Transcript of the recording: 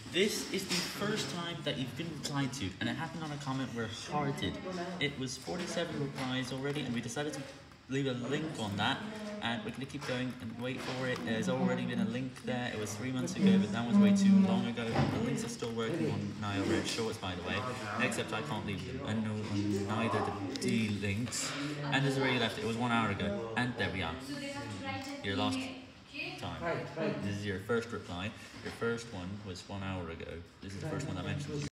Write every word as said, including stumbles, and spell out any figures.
This is the first time that you've been replied to, and it happened on a comment we're hearted. It was forty-seven replies already, and we decided to leave a link on that, and we're going to keep going and wait for it. There's already been a link there. It was three months ago, but that was way too long ago. The links are still working on Nile Red Shorts, by the way, except I can't leave them, and no, on neither the D links. And there's already left. It was one hour ago, and there we are. Your last time. This is your first reply. Your first one was one hour ago. This is the first one I mentioned.